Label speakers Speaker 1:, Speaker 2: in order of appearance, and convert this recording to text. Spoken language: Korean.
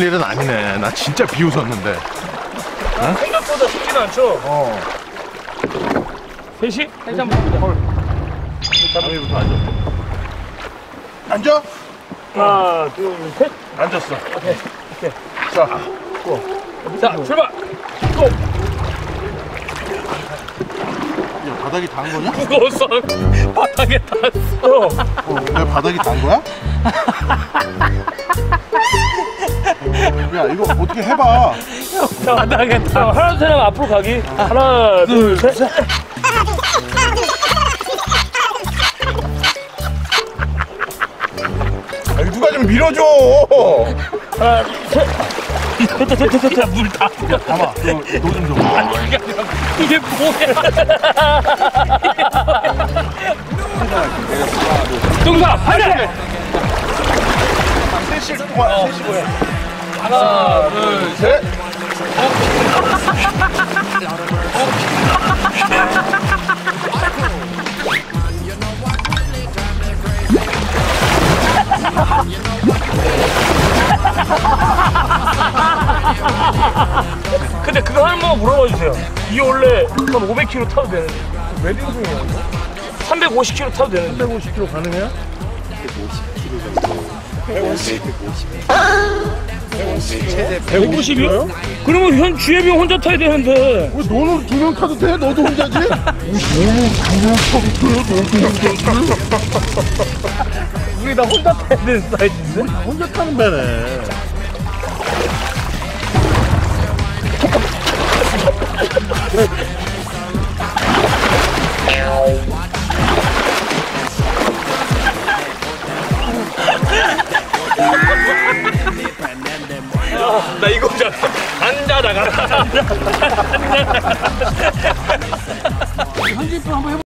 Speaker 1: 일은 아니네. 나 진짜 비웃었는데.
Speaker 2: 어? 생각보다 쉽지는 않죠? 셋이? 셋이 한번 봅니다.
Speaker 1: 자비부터 앉아. 앉아?
Speaker 2: 하나, 둘, 셋.
Speaker 1: 앉았어.
Speaker 2: 오케이.
Speaker 1: 자,
Speaker 2: 자, 출발! 고!
Speaker 1: 야, 바닥이 닿은 거냐?
Speaker 2: 무거웠어. 바닥에 닿았어.
Speaker 1: 왜 바닥이 닿은 거야? 야, 이거 어떻게 해봐.
Speaker 2: 바닥에 닿아. 하나, 둘, 셋 하면 앞으로 가기. 하나, 둘, 셋.
Speaker 1: 아니, 누가 좀 밀어줘.
Speaker 2: 하나, 셋. 됐다. 물 다.
Speaker 1: 야, 담아. 너좀 줘.
Speaker 2: 이게 뭐야? 동사 하나.
Speaker 1: 셋이 동안 셋이 뭐야?
Speaker 2: 하나, 둘,
Speaker 1: 셋.
Speaker 2: 근데 그거 한 번 물어봐 주세요. 이 원래 한 500km 타도 되는데 왜 빙수예요? 350km 타도 되는데
Speaker 1: 150km 가능해요?
Speaker 2: 150이요? 그러면 현 주혜비 혼자 타야 되는데
Speaker 1: 왜 너는 두 명 타도 돼? 너도 혼자지?
Speaker 2: 우리 다 혼자 타야 되는 사이즈인데?
Speaker 1: 혼자 타는 배네.
Speaker 2: 나 이거 잡았어. 앉아 나가라.